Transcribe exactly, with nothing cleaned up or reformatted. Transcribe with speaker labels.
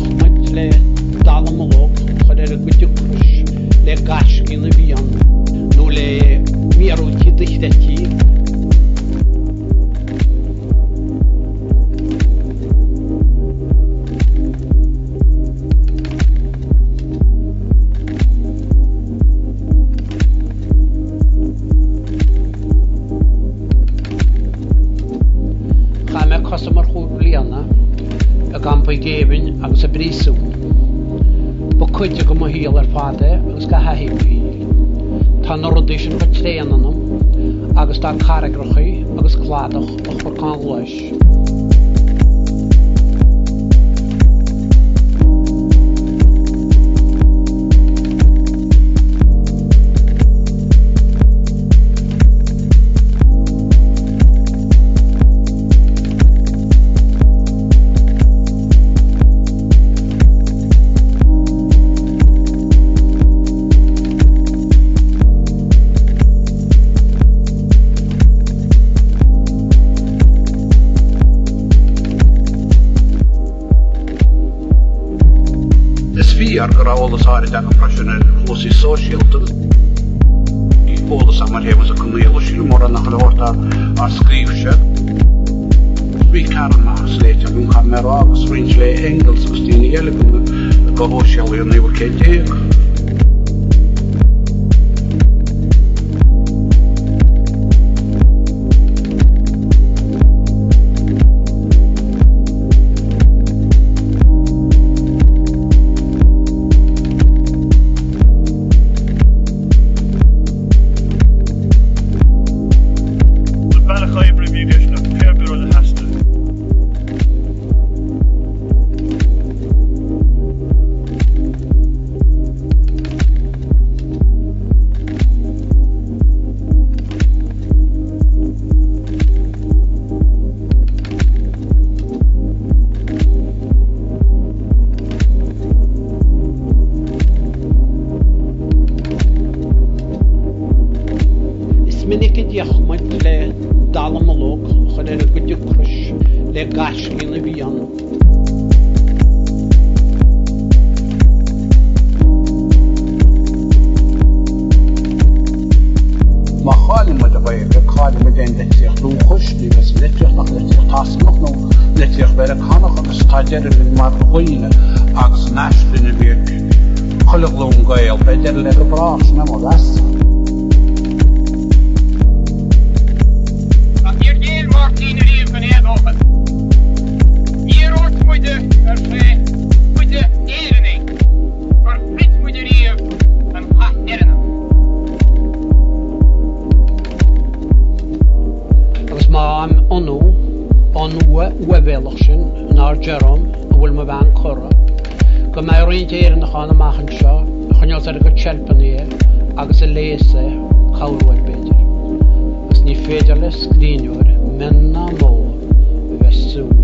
Speaker 1: diachmaid le dalamolog chod er y gwydiwcrys le gasgyn y fian nhw le miarwti dychdeti Cosymar chwr liana y gamp o'i gefyn agos y briswn bo cwydio gym o hil ar ffade agos ga hahi o hil tan o'r audition fy trean anam agos da caragrochi agos cladach o'ch o'r can lwys
Speaker 2: Ar gyda all the side dan professional closely social to all the summer here was a cymryd sy'n mor yna chyd orta ar sgrifsio fi cael mas later fi'n camera agos rhaid le engels agos di'n i elig yn gohosiol i'n ei wrced deg Minnig y diachmaid le dalamolog chod er y gwydiwcrys le gasgyn y fian Ma chali ma da bair le chali ma den letriach dwi'n chwysdi fes letriach nach letriach tasmach nhw letriach fer y canach agos tader yn mar chwyna agos nashdyn y fiag cholig lwn gael beder le gybras na mo das
Speaker 3: Martin er even van Eindhoven. Hier hoort moet de er moet de erening. Verplicht moet er hier een hart herinneren.
Speaker 1: Agus ma am onno onwe webelachsin naar Jerome wil me van corra. Go my oriënteer in de gaan maken sjo. Gaan jy sê ek help nie agus se lese gaulwer beter. As nie federles skrinjor menna mo vesu